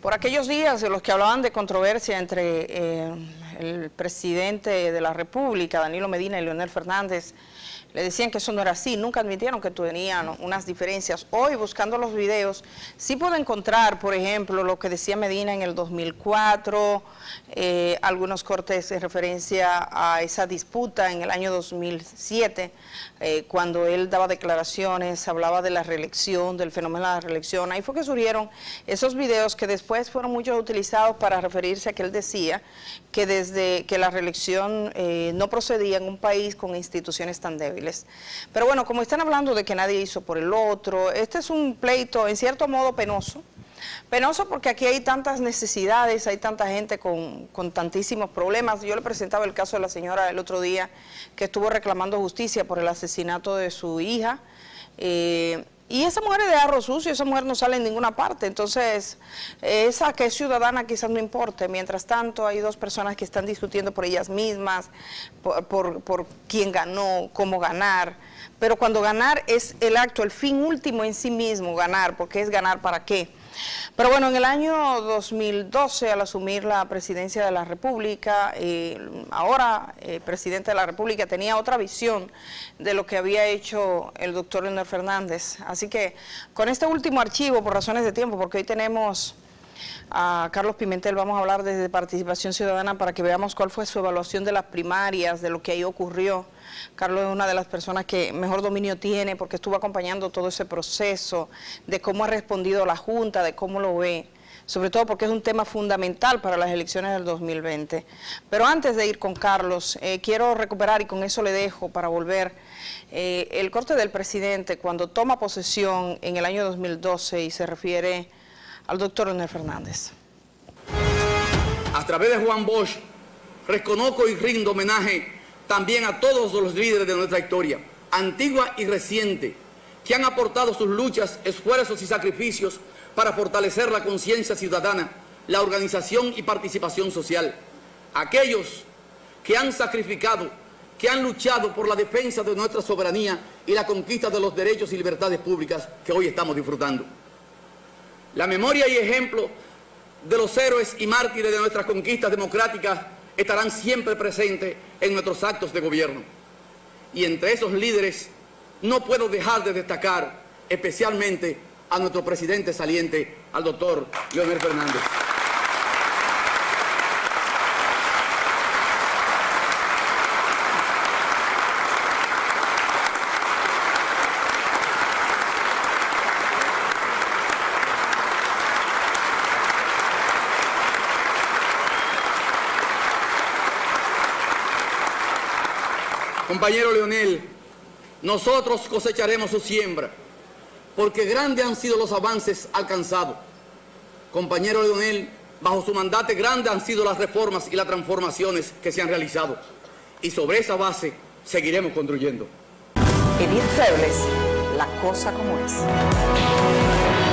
Por aquellos días de los que hablaban de controversia entre el presidente de la República, Danilo Medina, y Leonel Fernández, le decían que eso no era así, nunca admitieron que tenían unas diferencias. Hoy, buscando los videos, sí puedo encontrar, por ejemplo, lo que decía Medina en el 2004, algunos cortes en referencia a esa disputa en el año 2007, cuando él daba declaraciones, hablaba de la reelección, del fenómeno de la reelección. Ahí fue que surgieron esos videos que después fueron muchos utilizados para referirse a que él decía que desde que la reelección no procedía en un país con instituciones tan débiles. Pero bueno, como están hablando de que nadie hizo por el otro, este es un pleito en cierto modo penoso. Penoso porque aquí hay tantas necesidades, hay tanta gente con tantísimos problemas. Yo le presentaba el caso de la señora el otro día que estuvo reclamando justicia por el asesinato de su hija. Y esa mujer es de arroz sucio, esa mujer no sale en ninguna parte, entonces esa que es ciudadana quizás no importe. Mientras tanto hay dos personas que están discutiendo por ellas mismas, por quién ganó, cómo ganar, pero cuando ganar es el acto, el fin último en sí mismo, ganar, porque es ganar para qué. Pero bueno, en el año 2012, al asumir la presidencia de la República, ahora presidente de la República, tenía otra visión de lo que había hecho el doctor Leonel Fernández. Así que con este último archivo, por razones de tiempo, porque hoy tenemos a Carlos Pimentel, vamos a hablar desde Participación Ciudadana para que veamos cuál fue su evaluación de las primarias, de lo que ahí ocurrió. Carlos es una de las personas que mejor dominio tiene porque estuvo acompañando todo ese proceso, de cómo ha respondido la Junta, de cómo lo ve, sobre todo porque es un tema fundamental para las elecciones del 2020. Pero antes de ir con Carlos, quiero recuperar, y con eso le dejo para volver, el corte del presidente cuando toma posesión en el año 2012 y se refiere al doctor Leonel Fernández. A través de Juan Bosch, reconozco y rindo homenaje también a todos los líderes de nuestra historia, antigua y reciente, que han aportado sus luchas, esfuerzos y sacrificios para fortalecer la conciencia ciudadana, la organización y participación social. Aquellos que han sacrificado, que han luchado por la defensa de nuestra soberanía y la conquista de los derechos y libertades públicas que hoy estamos disfrutando. La memoria y ejemplo de los héroes y mártires de nuestras conquistas democráticas estarán siempre presentes en nuestros actos de gobierno. Y entre esos líderes no puedo dejar de destacar especialmente a nuestro presidente saliente, al doctor Leonel Fernández. Compañero Leonel, nosotros cosecharemos su siembra, porque grandes han sido los avances alcanzados. Compañero Leonel, bajo su mandato grandes han sido las reformas y las transformaciones que se han realizado. Y sobre esa base seguiremos construyendo. Edith Febles, La Cosa Como Es.